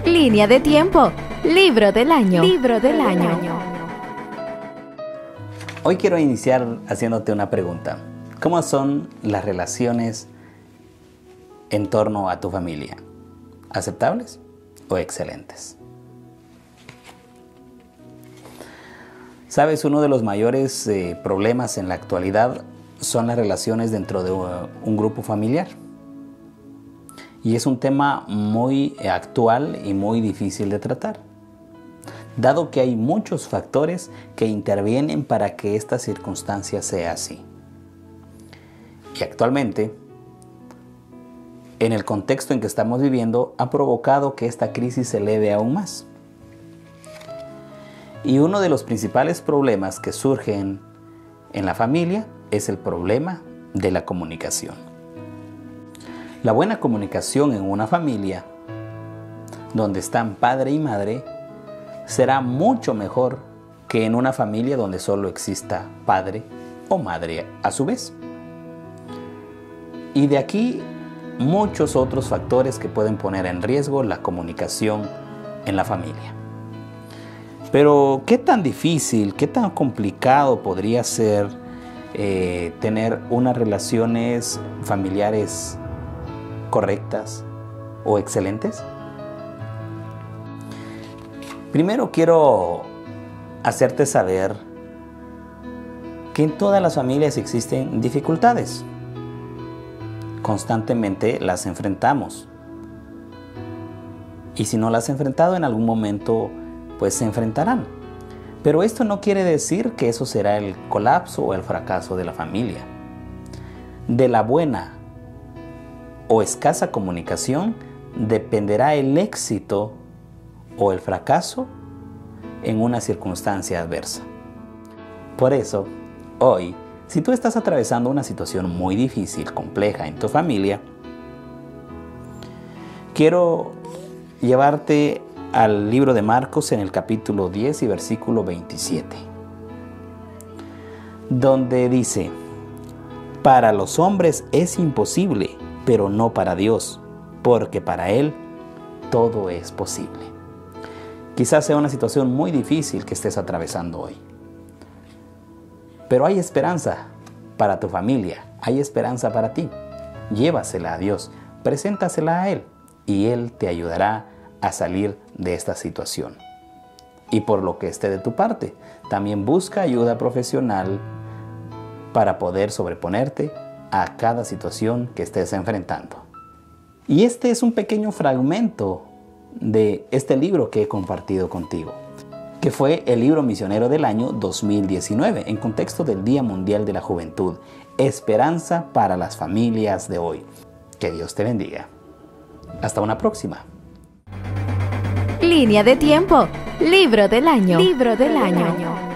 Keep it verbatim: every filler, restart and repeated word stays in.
Línea de tiempo. Libro del año. Libro del año. Hoy quiero iniciar haciéndote una pregunta. ¿Cómo son las relaciones en torno a tu familia? ¿Aceptables o excelentes? Sabes, uno de los mayores eh, problemas en la actualidad son las relaciones dentro de un grupo familiar. Y es un tema muy actual y muy difícil de tratar, dado que hay muchos factores que intervienen para que esta circunstancia sea así. Y actualmente, en el contexto en que estamos viviendo, ha provocado que esta crisis se eleve aún más. Y uno de los principales problemas que surgen en la familia es el problema de la comunicación. La buena comunicación en una familia donde están padre y madre será mucho mejor que en una familia donde solo exista padre o madre a su vez. Y de aquí muchos otros factores que pueden poner en riesgo la comunicación en la familia. Pero ¿qué tan difícil, qué tan complicado podría ser eh, tener unas relaciones familiares correctas o excelentes? Primero quiero hacerte saber que en todas las familias existen dificultades. Constantemente las enfrentamos. Y si no las has enfrentado en algún momento, pues se enfrentarán. Pero esto no quiere decir que eso será el colapso o el fracaso de la familia. De la buena o escasa comunicación dependerá el éxito o el fracaso en una circunstancia adversa. Por eso, hoy, si tú estás atravesando una situación muy difícil, compleja en tu familia, quiero llevarte al libro de Marcos en el capítulo diez y versículo veintisiete, donde dice: para los hombres es imposible, pero no para Dios, porque para Él todo es posible. Quizás sea una situación muy difícil que estés atravesando hoy, pero hay esperanza para tu familia, hay esperanza para ti. Llévasela a Dios, preséntasela a Él y Él te ayudará a salir de esta situación. Y por lo que esté de tu parte, también busca ayuda profesional para poder sobreponerte a cada situación que estés enfrentando. Y este es un pequeño fragmento de este libro que he compartido contigo, que fue el libro misionero del año dos mil diecinueve, en contexto del Día Mundial de la Juventud. Esperanza para las familias de hoy. Que Dios te bendiga. Hasta una próxima. Línea de tiempo. Libro del año. Libro del año.